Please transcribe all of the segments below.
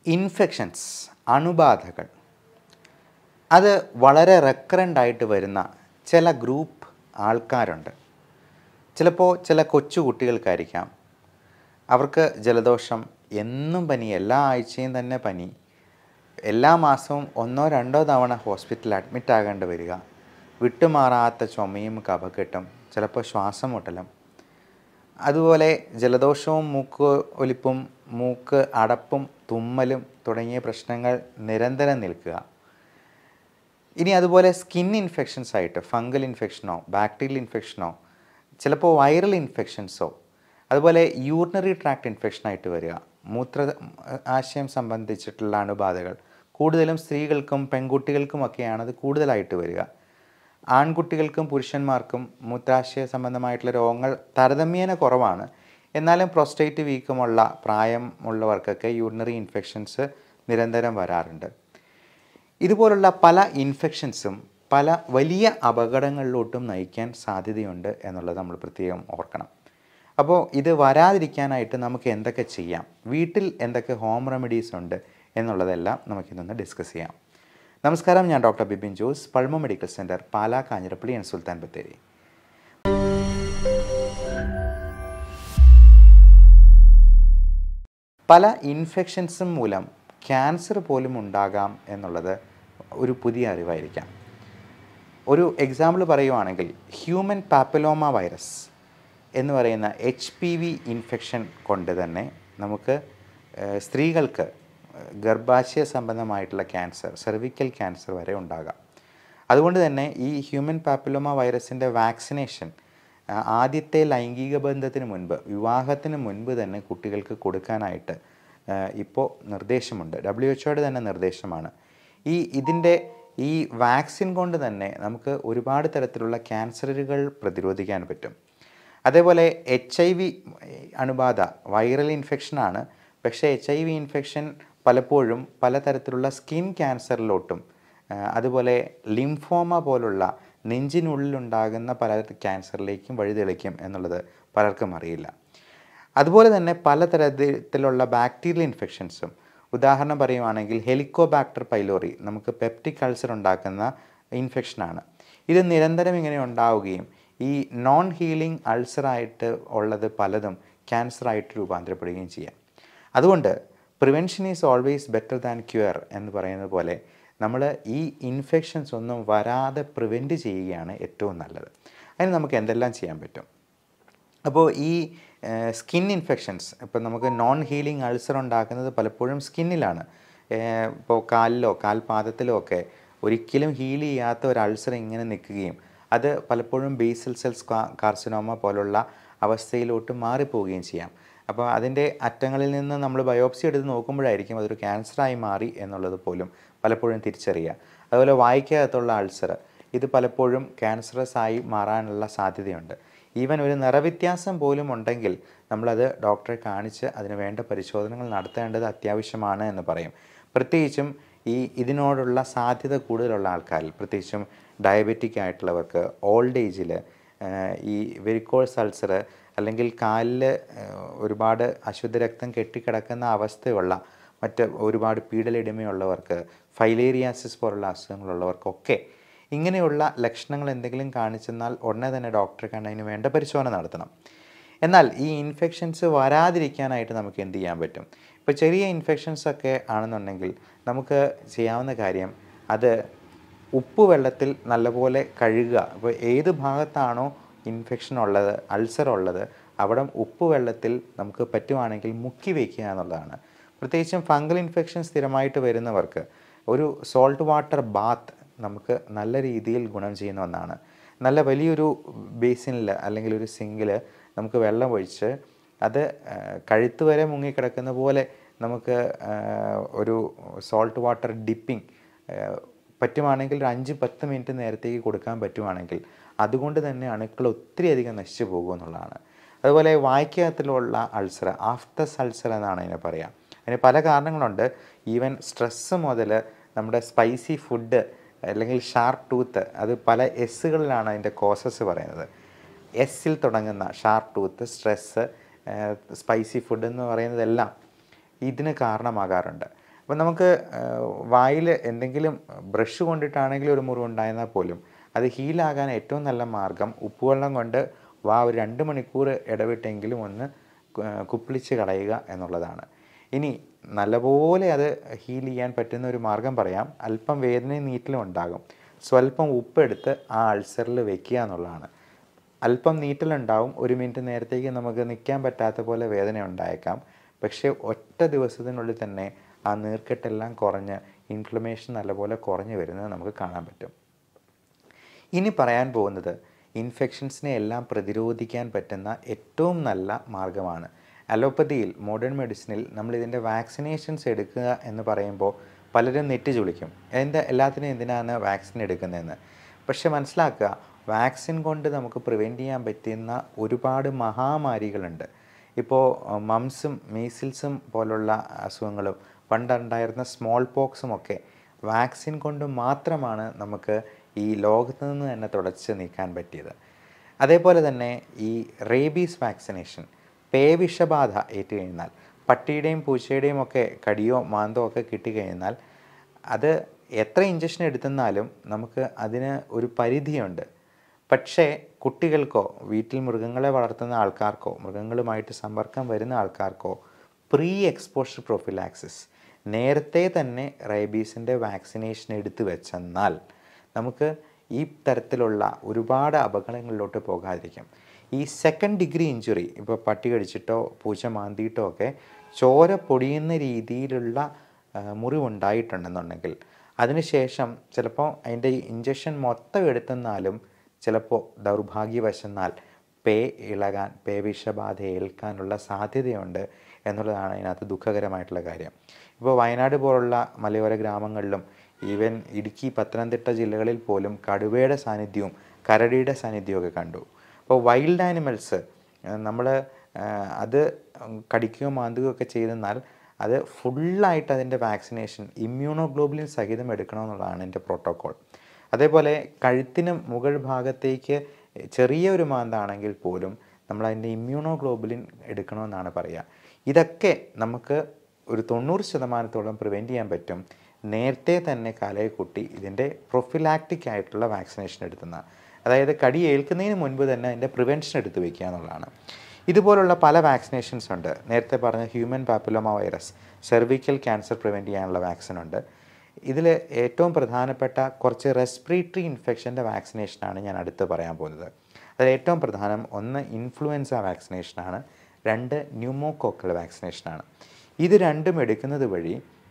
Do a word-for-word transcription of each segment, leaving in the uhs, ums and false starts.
Infections, അണുബാധകൾ, അത് വളരെ recurrent ആയിട്ട് വരുന്ന ചില ഗ്രൂപ്പ് ആൾക്കാരുണ്ട്. ചിലപ്പോൾ ചില കൊച്ചു കുട്ടികൾക്കായിരിക്കാം. അവർക്ക് ജലദോഷം, എന്നും പനി, എല്ലാ ആഴ്ചയും തന്നെ പനി, എല്ലാ മാസവും ഒന്നോ രണ്ടോ തവണ ഹോസ്പിറ്റലിൽ അഡ്മിറ്റ് ആകേണ്ടി വരിക, വിട്ടുമാറാത്ത ചുമയും കഫക്കെട്ടും, ചിലപ്പോൾ ശ്വാസം മുട്ടലും, അതുപോലെ ജലദോഷവും മൂക്ക് ഒലിപ്പും മൂക്ക് അടപ്പും തുമ്മലും തുടങ്ങിയ പ്രശ്നങ്ങൾ നിരന്തരം നിൽക്കുക. ഇനി അതുപോലെ സ്കിൻ ഇൻഫെക്ഷൻസ് ആയിട്ട് ഫംഗൽ ഇൻഫെക്ഷനോ ബാക്ടീരിയൽ ഇൻഫെക്ഷനോ ചിലപ്പോൾ വൈറൽ ഇൻഫെക്ഷൻസോ അതുപോലെ യൂറിനറി ട്രാക്ട് ഇൻഫെക്ഷനായിട്ട് വരിക, മൂത്ര ആശയം സംബന്ധിച്ചിട്ടുള്ള അണുബാധകൾ കൂടുതലും സ്ത്രീകൾക്കും പെൺകുട്ടികൾക്കുമൊക്കെയാണ് അത് കൂടുതലായിട്ട് വരിക. ആൺകുട്ടികൾക്കും പുരുഷന്മാർക്കും മൂത്രാശയ സംബന്ധമായിട്ടുള്ള രോഗങ്ങൾ താരതമ്യേന കുറവാണ്. എന്നാലും പ്രോസ്റ്റേറ്റ് വീക്കമുള്ള പ്രായമുള്ളവർക്കൊക്കെ യൂറിനറി ഇൻഫെക്ഷൻസ് നിരന്തരം വരാറുണ്ട്. ഇതുപോലുള്ള പല ഇൻഫെക്ഷൻസും പല വലിയ അപകടങ്ങളിലോട്ടും നയിക്കാൻ സാധ്യതയുണ്ട് എന്നുള്ളത് നമ്മൾ പ്രത്യേകം ഓർക്കണം. അപ്പോൾ ഇത് വരാതിരിക്കാനായിട്ട് നമുക്ക് എന്തൊക്കെ ചെയ്യാം, വീട്ടിൽ എന്തൊക്കെ ഹോം റെമഡീസ് ഉണ്ട് എന്നുള്ളതെല്ലാം നമുക്കിന്നൊന്ന് ഡിസ്കസ് ചെയ്യാം. നമസ്കാരം, ഞാൻ doctor Bibin Jose, Pulmo medical centre, Pala, Kanjirappally and Sulthan Bathery. പല ഇൻഫെക്ഷൻസും മൂലം ക്യാൻസർ പോലും ഉണ്ടാകാം എന്നുള്ളത് ഒരു പുതിയ അറിവായിരിക്കാം. ഒരു എക്സാമ്പിൾ പറയുവാണെങ്കിൽ ഹ്യൂമൻ പാപ്പിലോമ വൈറസ് എന്ന് പറയുന്ന എച്ച് പി വി ഇൻഫെക്ഷൻ കൊണ്ട് തന്നെ നമുക്ക് സ്ത്രീകൾക്ക് ഗർഭാശയ സംബന്ധമായിട്ടുള്ള ക്യാൻസർ, സെർവിക്കൽ ക്യാൻസർ വരെ ഉണ്ടാകാം. അതുകൊണ്ട് തന്നെ ഈ ഹ്യൂമൻ പാപ്പിലോമ വൈറസിൻ്റെ വാക്സിനേഷൻ ആദ്യത്തെ ലൈംഗിക ബന്ധത്തിന് മുൻപ്, വിവാഹത്തിന് മുൻപ് തന്നെ കുട്ടികൾക്ക് കൊടുക്കാനായിട്ട് ഇപ്പോൾ നിർദ്ദേശമുണ്ട്. ഡബ്ല്യു എച്ച് ഒയുടെ തന്നെ നിർദ്ദേശമാണ്. ഈ ഇതിൻ്റെ ഈ വാക്സിൻ കൊണ്ട് തന്നെ നമുക്ക് ഒരുപാട് തരത്തിലുള്ള ക്യാൻസറുകൾ പ്രതിരോധിക്കാൻ പറ്റും. അതേപോലെ എച്ച് ഐ വി അണുബാധ വൈറൽ ഇൻഫെക്ഷനാണ്. പക്ഷേ എച്ച് ഐ വി ഇൻഫെക്ഷൻ പലപ്പോഴും പലതരത്തിലുള്ള സ്കിൻ ക്യാൻസറിലോട്ടും അതുപോലെ ലിംഫോമ പോലുള്ള നെഞ്ചിനുള്ളിലുണ്ടാകുന്ന പല ക്യാൻസറിലേക്കും വഴിതെളിക്കും എന്നുള്ളത് പലർക്കും അറിയില്ല. അതുപോലെ തന്നെ പലതരത്തിലുള്ള ബാക്ടീരിയൽ ഇൻഫെക്ഷൻസും, ഉദാഹരണം പറയുവാണെങ്കിൽ ഹെലിക്കോബാക്ടർ പൈലോറി നമുക്ക് പെപ്റ്റിക് അൾസർ ഉണ്ടാക്കുന്ന ഇൻഫെക്ഷനാണ്. ഇത് നിരന്തരം ഇങ്ങനെ ഉണ്ടാവുകയും ഈ നോൺ ഹീലിംഗ് അൾസറായിട്ട് ഉള്ളത് പലതും ക്യാൻസറായിട്ട് രൂപാന്തരപ്പെടുകയും ചെയ്യാം. അതുകൊണ്ട് prevention is always better than cure എന്ന് പറയുന്നത് പോലെ നമ്മൾ ഈ ഇൻഫെക്ഷൻസ് ഒന്നും വരാതെ പ്രിവെൻറ്റ് ചെയ്യുകയാണ് ഏറ്റവും നല്ലത്. അതിന് നമുക്ക് എന്തെല്ലാം ചെയ്യാൻ പറ്റും? അപ്പോൾ ഈ സ്കിൻ ഇൻഫെക്ഷൻസ്, ഇപ്പോൾ നമുക്ക് നോൺ ഹീലിംഗ് അൾസർ ഉണ്ടാക്കുന്നത് പലപ്പോഴും സ്കിന്നിലാണ്. ഇപ്പോൾ കാലിലോ കാൽപാദത്തിലോ ഒക്കെ ഒരിക്കലും ഹീൽ ചെയ്യാത്ത ഒരു അൾസർ ഇങ്ങനെ നിൽക്കുകയും അത് പലപ്പോഴും ബേസൽ സെൽസ് കാർസിനോമ പോലുള്ള അവസ്ഥയിലോട്ട് മാറിപ്പോവുകയും ചെയ്യാം. അപ്പോൾ അതിൻ്റെ അറ്റങ്ങളിൽ നിന്ന് നമ്മൾ ബയോപ്സി എടുത്ത് നോക്കുമ്പോഴായിരിക്കും അതൊരു ക്യാൻസറായി മാറി എന്നുള്ളത് പോലും പലപ്പോഴും തിരിച്ചറിയുക. അതുപോലെ വായ്ക്കകത്തുള്ള അൾസർ, ഇത് പലപ്പോഴും ക്യാൻസറസ് ആയി മാറാനുള്ള സാധ്യതയുണ്ട്. ഈവൻ ഒരു നിറവ്യത്യാസം പോലും ഉണ്ടെങ്കിൽ നമ്മളത് ഡോക്ടറെ കാണിച്ച് അതിന് വേണ്ട പരിശോധനകൾ നടത്തേണ്ടത് അത്യാവശ്യമാണ് എന്ന് പറയും. പ്രത്യേകിച്ചും ഈ ഇതിനോടുള്ള സാധ്യത കൂടുതലുള്ള ആൾക്കാരിൽ, പ്രത്യേകിച്ചും ഡയബറ്റിക് ആയിട്ടുള്ളവർക്ക്, ഓൾഡ് ഏജിൽ ഈ വെരിക്കോസ് അൾസർ അല്ലെങ്കിൽ കാലിൽ ഒരുപാട് അശുദ്ധ രക്തം കെട്ടിക്കിടക്കുന്ന അവസ്ഥയുള്ള മറ്റ് ഒരുപാട് പീഡലിടിമയുള്ളവർക്ക്, ഫൈലേറിയാസിസ് പോലുള്ള അസുഖങ്ങളുള്ളവർക്കൊക്കെ ഇങ്ങനെയുള്ള ലക്ഷണങ്ങൾ എന്തെങ്കിലും കാണിച്ചെന്നാൽ ഉടനെ തന്നെ ഡോക്ടറെ കണ്ട് അതിന് വേണ്ട പരിശോധന നടത്തണം. എന്നാൽ ഈ ഇൻഫെക്ഷൻസ് വരാതിരിക്കാനായിട്ട് നമുക്ക് എന്ത് ചെയ്യാൻ പറ്റും? ഇപ്പോൾ ചെറിയ ഇൻഫെക്ഷൻസൊക്കെ ആണെന്നുണ്ടെങ്കിൽ നമുക്ക് ചെയ്യാവുന്ന കാര്യം, അത് ഉപ്പ് വെള്ളത്തിൽ നല്ലപോലെ കഴുകുക. അപ്പോൾ ഏത് ഭാഗത്താണോ ഇൻഫെക്ഷൻ ഉള്ളത്, അൾസർ ഉള്ളത്, അവിടെ ഉപ്പ് വെള്ളത്തിൽ നമുക്ക് പറ്റുവാണെങ്കിൽ മുക്കി വയ്ക്കുക എന്നുള്ളതാണ്. പ്രത്യേകിച്ചും ഫംഗൽ ഇൻഫെക്ഷൻ സ്ഥിരമായിട്ട് വരുന്നവർക്ക് ഒരു സോൾട്ട് വാട്ടർ ബാത്ത് നമുക്ക് നല്ല രീതിയിൽ ഗുണം ചെയ്യുന്ന ഒന്നാണ്. നല്ല വലിയൊരു ബേസിനിൽ അല്ലെങ്കിൽ ഒരു സിങ്കിൽ നമുക്ക് വെള്ളം ഒഴിച്ച് അത് കഴുത്ത് വരെ മുങ്ങിക്കിടക്കുന്ന പോലെ നമുക്ക് ഒരു സോൾട്ട് വാട്ടർ ഡിപ്പിംഗ് പറ്റുവാണെങ്കിൽ ഒരു അഞ്ച് പത്ത് മിനിറ്റ് നേരത്തേക്ക് കൊടുക്കാൻ പറ്റുവാണെങ്കിൽ അതുകൊണ്ട് തന്നെ അണുക്കൾ ഒത്തിരി അധികം നശിച്ചു പോകുമെന്നുള്ളതാണ്. അതുപോലെ വായ്ക്കകത്തിലുള്ള അൾസർ, ആഫ്തസ് അൾസർ എന്നാണ് അതിനെ പറയുക. അതിന് പല കാരണങ്ങളുണ്ട്. ഈവൻ സ്ട്രെസ്സ് മുതൽ നമ്മുടെ സ്പൈസി ഫുഡ് അല്ലെങ്കിൽ ഷാർപ്പ് ടൂത്ത്, അത് പല എസ്സുകളിലാണ് അതിൻ്റെ കോസസ് പറയുന്നത്. എസ്സിൽ തുടങ്ങുന്ന sharp tooth, stress, spicy food എന്ന് പറയുന്നതെല്ലാം ഇതിന് കാരണമാകാറുണ്ട്. അപ്പോൾ നമുക്ക് വായിൽ എന്തെങ്കിലും ബ്രഷ് കൊണ്ടിട്ടാണെങ്കിലും ഒരു മുറിവുണ്ടായിരുന്നാൽ പോലും അത് ഹീലാകാൻ ഏറ്റവും നല്ല മാർഗ്ഗം ഉപ്പുവെള്ളം കൊണ്ട് വാ ഒരു രണ്ട് മണിക്കൂർ ഇടവിട്ടെങ്കിലും ഒന്ന് കുപ്പിളിച്ച് കളയുക എന്നുള്ളതാണ്. ഇനി നല്ലപോലെ അത് ഹീൽ ചെയ്യാൻ പറ്റുന്ന ഒരു മാർഗ്ഗം പറയാം. അല്പം വേദനയും നീറ്റലും ഉണ്ടാകും. സ്വല്പം ഉപ്പെടുത്ത് ആ അൾസറിൽ വെക്കുക എന്നുള്ളതാണ്. അല്പം നീറ്റലുണ്ടാവും. ഒരു മിനിറ്റ് നേരത്തേക്ക് നമുക്ക് നിൽക്കാൻ പറ്റാത്ത പോലെ വേദന ഉണ്ടായേക്കാം. പക്ഷേ ഒറ്റ ദിവസത്തിനുള്ളിൽ തന്നെ ആ നീർക്കെട്ടെല്ലാം കുറഞ്ഞ് ഇൻഫ്ലമേഷൻ നല്ലപോലെ കുറഞ്ഞു വരുന്നത് നമുക്ക് കാണാൻ പറ്റും. ഇനി പറയാൻ പോകുന്നത് ഇൻഫെക്ഷൻസിനെ എല്ലാം പ്രതിരോധിക്കാൻ പറ്റുന്ന ഏറ്റവും നല്ല മാർഗ്ഗമാണ്. അലോപ്പതിയിൽ, മോഡേൺ മെഡിസിനിൽ നമ്മളിതിൻ്റെ വാക്സിനേഷൻസ് എടുക്കുക എന്ന് പറയുമ്പോൾ പലരും നെറ്റ് ചുളിക്കും. എന്താ എല്ലാത്തിനും എന്തിനാണ് വാക്സിൻ എടുക്കുന്നതെന്ന്. പക്ഷെ മനസ്സിലാക്കുക, വാക്സിൻ കൊണ്ട് നമുക്ക് പ്രിവെൻറ്റ് ചെയ്യാൻ പറ്റുന്ന ഒരുപാട് മഹാമാരികളുണ്ട്. ഇപ്പോൾ മംസും മീസിൽസും പോലുള്ള അസുഖങ്ങളും പണ്ടുണ്ടായിരുന്ന സ്മോൾ പോക്സും ഒക്കെ വാക്സിൻ കൊണ്ട് മാത്രമാണ് നമുക്ക് ഈ ലോകത്ത് നിന്ന് തന്നെ തുടച്ച് നീക്കാൻ പറ്റിയത്. അതേപോലെ തന്നെ ഈ റേബീസ് വാക്സിനേഷൻ, പേവിഷബാധ ഏറ്റുകഴിഞ്ഞാൽ, പട്ടിയുടെയും പൂച്ചയുടെയും ഒക്കെ കടിയോ മാന്തോ ഒക്കെ കിട്ടിക്കഴിഞ്ഞാൽ അത് എത്ര ഇഞ്ചക്ഷൻ എടുത്തെന്നാലും നമുക്ക് അതിന് ഒരു പരിധിയുണ്ട്. പക്ഷേ കുട്ടികൾക്കോ വീട്ടിൽ മൃഗങ്ങളെ വളർത്തുന്ന ആൾക്കാർക്കോ മൃഗങ്ങളുമായിട്ട് സമ്പർക്കം വരുന്ന ആൾക്കാർക്കോ പ്രീ എക്സ്പോഷർ പ്രൊഫിലാക്സിസ്, നേരത്തെ തന്നെ റേബീസിൻ്റെ വാക്സിനേഷൻ എടുത്തു വെച്ചെന്നാൽ നമുക്ക് ഈ തരത്തിലുള്ള ഒരുപാട് അപകടങ്ങളിലോട്ട് പോകാതിരിക്കും. ഈ സെക്കൻഡ് ഡിഗ്രി ഇഞ്ചുറി, ഇപ്പോൾ പട്ടി കടിച്ചിട്ടോ പൂച്ച മാന്തിയിട്ടോ ഒക്കെ ചോര പൊടിയുന്ന രീതിയിലുള്ള മുറിവുണ്ടായിട്ടുണ്ടെന്നുണ്ടെങ്കിൽ അതിനുശേഷം ചിലപ്പോൾ അതിൻ്റെ ഇഞ്ചക്ഷൻ മൊത്തം എടുത്തെന്നാലും ചിലപ്പോൾ ദൗർഭാഗ്യവശന്നാൽ പേ ഇളകാൻ, പേവിഷബാധ ഏൽക്കാനുള്ള സാധ്യതയുണ്ട് എന്നുള്ളതാണ് അതിനകത്ത് ദുഃഖകരമായിട്ടുള്ള കാര്യം. ഇപ്പോൾ വയനാട് പോലുള്ള മലയോര ഗ്രാമങ്ങളിലും ഈവൻ ഇടുക്കി, പത്തനംതിട്ട ജില്ലകളിൽ പോലും കടുവയുടെ സാന്നിധ്യവും കരടിയുടെ സാന്നിധ്യവും ഒക്കെ കണ്ടു. അപ്പോൾ വൈൽഡ് ആനിമൽസ് നമ്മൾ അത് കടിക്കുകയോ മാന്തുകയോ ഒക്കെ ചെയ്തെന്നാൽ അത് ഫുള്ളായിട്ട് അതിൻ്റെ വാക്സിനേഷൻ ഇമ്മ്യൂണോഗ്ലോബുലിൻ സഹിതം എടുക്കണമെന്നുള്ളതാണ് എൻ്റെ പ്രോട്ടോക്കോൾ. അതേപോലെ കഴുത്തിന് മുകൾ ഭാഗത്തേക്ക് ചെറിയൊരു മാന്താണെങ്കിൽ പോലും നമ്മളതിൻ്റെ ഇമ്മ്യൂണോഗ്ലോബുലിൻ എടുക്കണമെന്നാണ് പറയുക. ഇതൊക്കെ നമുക്ക് ഒരു തൊണ്ണൂറ് ശതമാനത്തോളം പ്രിവെൻറ്റ് ചെയ്യാൻ പറ്റും നേരത്തെ തന്നെ കാലയെ കൂട്ടി ഇതിൻ്റെ പ്രൊഫിലാക്റ്റിക് ആയിട്ടുള്ള വാക്സിനേഷൻ എടുത്തുന്ന, അതായത് കടി ഏൽക്കുന്നതിന് മുൻപ് തന്നെ അതിൻ്റെ പ്രിവെൻഷൻ എടുത്ത് വയ്ക്കുക എന്നുള്ളതാണ്. ഇതുപോലുള്ള പല വാക്സിനേഷൻസ് ഉണ്ട്. നേരത്തെ പറഞ്ഞ human papilloma virus, cervical cancer prevent ചെയ്യാനുള്ള വാക്സിൻ ഉണ്ട്. ഇതിൽ ഏറ്റവും പ്രധാനപ്പെട്ട കുറച്ച് റെസ്പിറേറ്ററി ഇൻഫെക്ഷൻ്റെ വാക്സിനേഷനാണ് ഞാൻ അടുത്ത് പറയാൻ പോകുന്നത്. അതിൽ ഏറ്റവും പ്രധാനം ഒന്ന് ഇൻഫ്ലുവൻസ വാക്സിനേഷനാണ്, രണ്ട് ന്യൂമോകോക്കൽ വാക്സിനേഷനാണ്. ഇത് രണ്ടും എടുക്കുന്നത് വഴി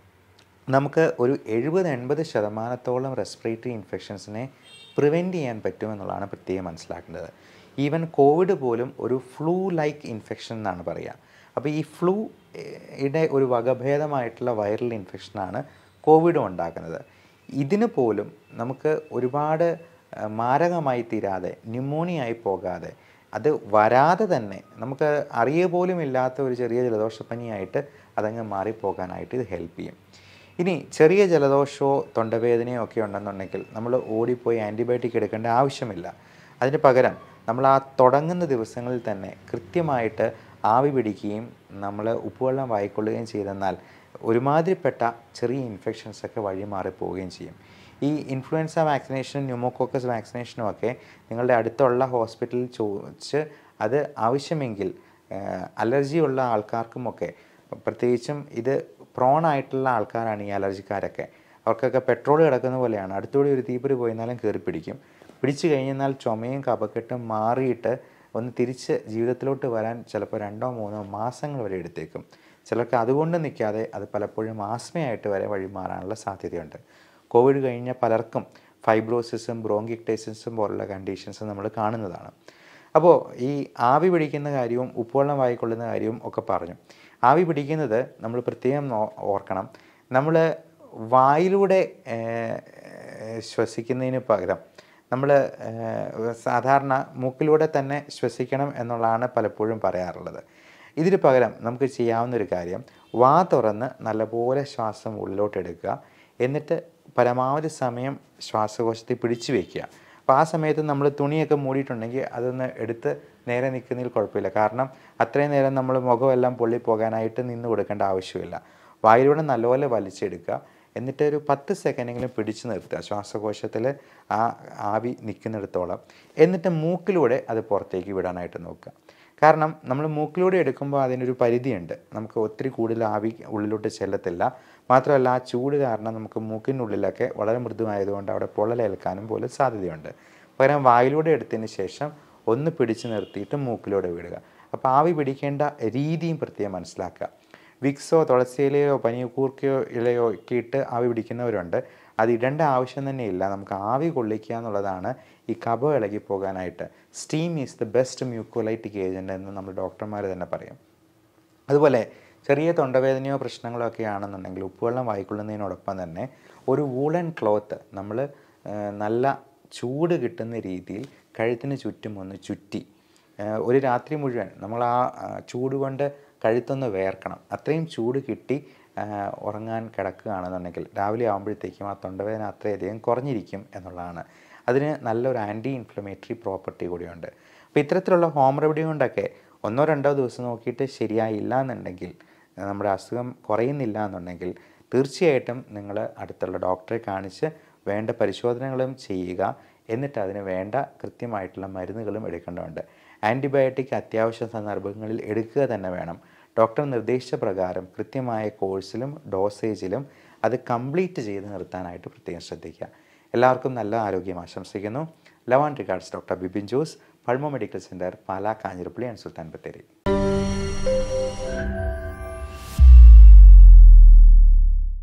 നമുക്ക് ഒരു എഴുപത് എൺപത് ശതമാനത്തോളം റെസ്പിറേറ്ററി ഇൻഫെക്ഷൻസിനെ പ്രിവെൻറ്റ് ചെയ്യാൻ പറ്റുമെന്നുള്ളതാണ് പ്രത്യേകം മനസ്സിലാക്കേണ്ടത്. ഈവൻ കോവിഡ് പോലും ഒരു ഫ്ലൂ ലൈക്ക് ഇൻഫെക്ഷൻ എന്നാണ് പറയുക. അപ്പോൾ ഈ ഫ്ലൂ യുടെ ഒരു വകഭേദമായിട്ടുള്ള വൈറൽ ഇൻഫെക്ഷനാണ് കോവിഡും ഉണ്ടാക്കുന്നത്. ഇതിന് പോലും നമുക്ക് ഒരുപാട് മാരകമായി തീരാതെ, ന്യൂമോണിയായി പോകാതെ, അത് വരാതെ തന്നെ നമുക്ക് അറിയുക പോലും ഇല്ലാത്ത ഒരു ചെറിയ ജലദോഷപ്പനിയായിട്ട് അതങ്ങ് മാറിപ്പോകാനായിട്ട് ഇത് ഹെൽപ്പ് ചെയ്യും. ഇനി ചെറിയ ജലദോഷമോ തൊണ്ടവേദനയോ ഒക്കെ ഉണ്ടെന്നുണ്ടെങ്കിൽ നമ്മൾ ഓടിപ്പോയി ആൻറ്റിബയോട്ടിക് എടുക്കേണ്ട ആവശ്യമില്ല. അതിന് പകരം നമ്മൾ ആ തുടങ്ങുന്ന ദിവസങ്ങളിൽ തന്നെ കൃത്യമായിട്ട് ആവി പിടിക്കുകയും നമ്മൾ ഉപ്പുവെള്ളം വായിക്കൊള്ളുകയും ചെയ്തെന്നാൽ ഒരുമാതിരിപ്പെട്ട ചെറിയ ഇൻഫെക്ഷൻസൊക്കെ വഴി മാറിപ്പോവുകയും ചെയ്യും. ഈ ഇൻഫ്ലുവൻസ വാക്സിനേഷനും ന്യൂമോകോക്കസ് വാക്സിനേഷനും ഒക്കെ നിങ്ങളുടെ അടുത്തുള്ള ഹോസ്പിറ്റലിൽ ചോദിച്ച് അത് ആവശ്യമെങ്കിൽ അലർജിയുള്ള ആൾക്കാർക്കുമൊക്കെ, പ്രത്യേകിച്ചും ഇത് പ്രോൺ ആയിട്ടുള്ള ആൾക്കാരാണ് ഈ അലർജിക്കാരൊക്കെ, അവർക്കൊക്കെ പെട്രോൾ കിടക്കുന്ന പോലെയാണ്. അടുത്തുകൂടി ഒരു തീപ്പൊരി പോയിരുന്നാലും കയറി പിടിക്കും. പിടിച്ചു കഴിഞ്ഞാൽ ചുമയും കഫക്കെട്ടും മാറിയിട്ട് ഒന്ന് തിരിച്ച് ജീവിതത്തിലോട്ട് വരാൻ ചിലപ്പോൾ രണ്ടോ മൂന്നോ മാസങ്ങൾ വരെ എടുത്തേക്കും. ചിലർക്ക് അതുകൊണ്ട് നിൽക്കാതെ അത് പലപ്പോഴും ആസ്മയായിട്ട് വരെ വഴിമാറാനുള്ള സാധ്യതയുണ്ട്. കോവിഡ് കഴിഞ്ഞ പലർക്കും ഫൈബ്രോസിസും ബ്രോങ്കിക്ടൈസിസും പോലുള്ള കണ്ടീഷൻസ് നമ്മൾ കാണുന്നതാണ്. അപ്പോൾ ഈ ആവി പിടിക്കുന്ന കാര്യവും ഉപ്പുവെള്ളം വായിക്കൊള്ളുന്ന കാര്യവും ഒക്കെ പറഞ്ഞു. ആവി പിടിക്കുന്നത് നമ്മൾ പ്രത്യേകം ഓർക്കണം. നമ്മൾ വായിലൂടെ ശ്വസിക്കുന്നതിന് പകരം നമ്മൾ സാധാരണ മൂക്കിലൂടെ തന്നെ ശ്വസിക്കണം എന്നുള്ളതാണ് പലപ്പോഴും പറയാറുള്ളത്. ഇതിന് പകരം നമുക്ക് ചെയ്യാവുന്നൊരു കാര്യം, വാ തുറന്ന് നല്ലപോലെ ശ്വാസം ഉള്ളിലോട്ടെടുക്കുക, എന്നിട്ട് പരമാവധി സമയം ശ്വാസകോശത്തിൽ പിടിച്ചു വയ്ക്കുക. അപ്പോൾ ആ സമയത്ത് നമ്മൾ തുണിയൊക്കെ മൂടിയിട്ടുണ്ടെങ്കിൽ അതൊന്ന് എടുത്ത് നേരെ നിൽക്കുന്നതിൽ കുഴപ്പമില്ല. കാരണം അത്രയും നേരം നമ്മൾ മുഖമെല്ലാം പൊള്ളിപ്പോകാനായിട്ട് നിന്ന് കൊടുക്കേണ്ട ആവശ്യമില്ല. വായിലൂടെ നല്ലപോലെ വലിച്ചെടുക്കുക. എന്നിട്ട് ഒരു പത്ത് സെക്കൻഡെങ്കിലും പിടിച്ചു നിർത്തുക ശ്വാസകോശത്തിൽ ആ ആവി നിൽക്കുന്നിടത്തോളം. എന്നിട്ട് മൂക്കിലൂടെ അത് പുറത്തേക്ക് വിടാനായിട്ട് നോക്കുക. കാരണം നമ്മൾ മൂക്കിലൂടെ എടുക്കുമ്പോൾ അതിനൊരു പരിധിയുണ്ട്. നമുക്ക് ഒത്തിരി കൂടുതൽ ആവി ഉള്ളിലോട്ട് ചെല്ലത്തില്ല. മാത്രമല്ല ആ ചൂട് കാരണം നമുക്ക് മൂക്കിനുള്ളിലൊക്കെ വളരെ മൃദുവായതുകൊണ്ട് അവിടെ പൊള്ളലേൽക്കാനും പോലും സാധ്യതയുണ്ട്. പകരം വായിലൂടെ എടുത്തതിന് ശേഷം ഒന്ന് പിടിച്ചു നിർത്തിയിട്ട് മൂക്കിലൂടെ വിടുക. അപ്പോൾ ആവി പിടിക്കേണ്ട രീതിയും പ്രത്യേകം മനസ്സിലാക്കുക. വിക്സോ തുളസിയിലയോ പനികൂർക്കയോ ഇലയോ ഒക്കെ ഇട്ട് ആവി പിടിക്കുന്നവരുണ്ട്. അത് ഇടേണ്ട ആവശ്യം തന്നെ ഇല്ല. നമുക്ക് ആവി കൊള്ളിക്കുക എന്നുള്ളതാണ് ഈ കഫം ഇളകി പോകാനായിട്ട്. Steam is the best mucolytic agent എന്ന് നമ്മൾ ഡോക്ടർമാർ തന്നെ പറയും. അതുപോലെ ചെറിയ തൊണ്ടവേദനയോ പ്രശ്നങ്ങളോ ഒക്കെ ആണെന്നുണ്ടെങ്കിൽ ഉപ്പുവെള്ളം വായിക്കൊള്ളുന്നതിനോടൊപ്പം തന്നെ ഒരു വൂളൻ ക്ലോത്ത് നമ്മൾ നല്ല ചൂട് കിട്ടുന്ന രീതിയിൽ കഴുത്തിന് ചുറ്റും ഒന്ന് ചുറ്റി ഒരു രാത്രി മുഴുവൻ നമ്മൾ ആ ചൂട് കൊണ്ട് കഴുത്തൊന്ന് വേർക്കണം. അത്രയും ചൂട് കിട്ടി ഉറങ്ങാൻ കിടക്കുകയാണെന്നുണ്ടെങ്കിൽ രാവിലെ ആകുമ്പോഴത്തേക്കും ആ തൊണ്ടവേദന അത്രയധികം കുറഞ്ഞിരിക്കും എന്നുള്ളതാണ്. അതിന് നല്ലൊരു ആൻറ്റി ഇൻഫ്ലമേറ്ററി പ്രോപ്പർട്ടി കൂടിയുണ്ട്. അപ്പോൾ ഇത്തരത്തിലുള്ള ഹോം റെമഡി കൊണ്ടൊക്കെ ഒന്നോ രണ്ടോ ദിവസം നോക്കിയിട്ട് ശരിയായില്ല എന്നുണ്ടെങ്കിൽ, നമ്മുടെ അസുഖം കുറയുന്നില്ല എന്നുണ്ടെങ്കിൽ തീർച്ചയായിട്ടും നിങ്ങൾ അടുത്തുള്ള ഡോക്ടറെ കാണിച്ച് വേണ്ട പരിശോധനകളും ചെയ്യുക. എന്നിട്ട് അതിന് വേണ്ട കൃത്യമായിട്ടുള്ള മരുന്നുകളും എടുക്കേണ്ടതുണ്ട്. ആൻറ്റിബയോട്ടിക് അത്യാവശ്യ സന്ദർഭങ്ങളിൽ എടുക്കുക തന്നെ വേണം. ഡോക്ടർ നിർദ്ദേശിച്ച പ്രകാരം കൃത്യമായ കോഴ്സിലും ഡോസേജിലും അത് കംപ്ലീറ്റ് ചെയ്ത് നിർത്താനായിട്ട് പ്രത്യേകം ശ്രദ്ധിക്കുക. എല്ലാവർക്കും നല്ല ആരോഗ്യം ആശംസിക്കുന്നു. Love and regards doctor Bipin Jose, Pulmo medical centre, Pala, Kanjirappally and Sulthan Bathery.